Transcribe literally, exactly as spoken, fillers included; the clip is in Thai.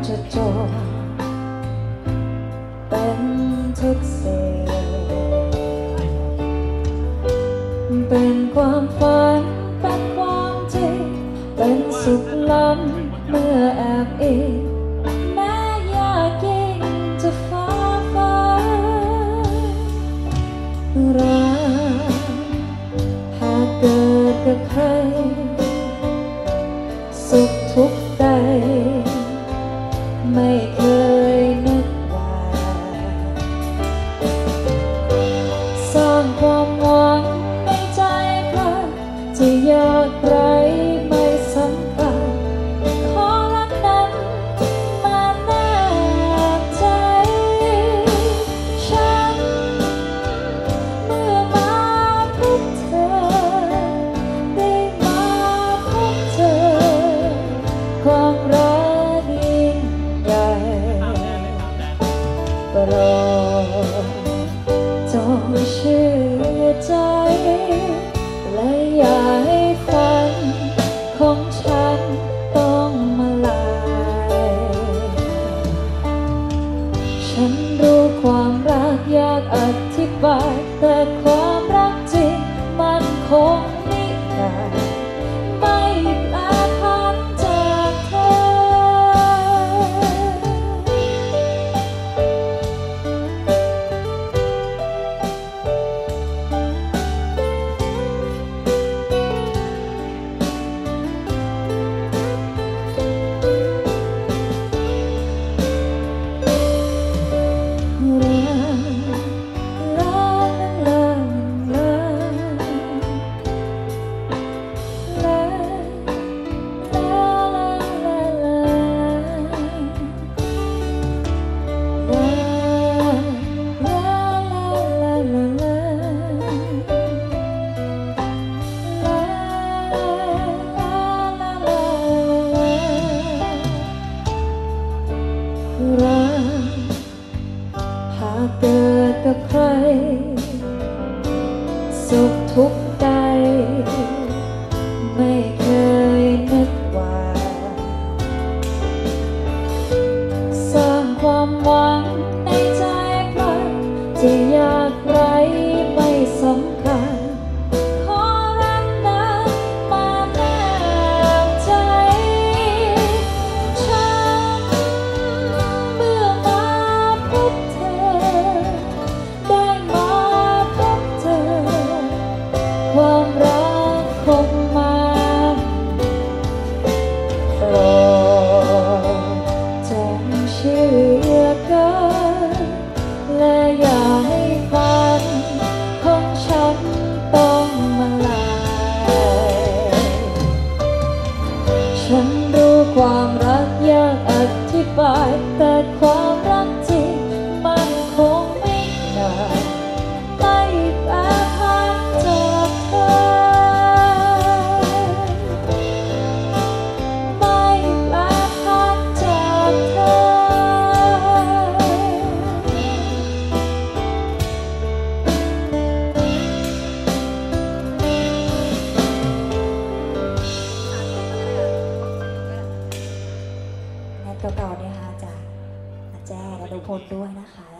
จะจบเป็นทุกสิ่งเป็นความฝันเป็นความจริงเป็นสุขล้ำเมื่อแอบอิงแม้ยากยิ่งจะฟ้าฝันรักหากเกิดกับใครสุขทุกข์ใดไม่เคยนึกว่าสร้างความหวังในใจใครจะยากไรไม่สำคัญขอรักนั้นมาแนบใจฉันเมื่อมาพบเธอได้มาพบเธอความรักยิ่งใหญ่โปรดจงเชื่อใจและอย่าให้ฝันของฉันต้องมาลายฉันรู้ความรักยากอธิบายแต่ความรักจริงมันคงนิรันดร์ไม่แปรผันจากเธอรักหากเกิดกับใครสุขทุกข์ใดไม่เคยนึกว่าสร้างความหวังในใจใครจะยากไรไม่สำคัญขอรักนั้นมาแนบใจฉันเมื่อมาพบเธอได้มาพบเธอความรักคงมาโปรดจงเชื่อกันและอย่าให้ฝันของฉันต้องมาลายฉันรู้ความรักยากอธิบายแต่ความรักจริงมันคงไม่นานไม่แปรผันจากเธอไม่แปรผันจากเธองานเก่าๆเนี่ยค่ะจากอาแจ้และทุกคนด้วยนะคะ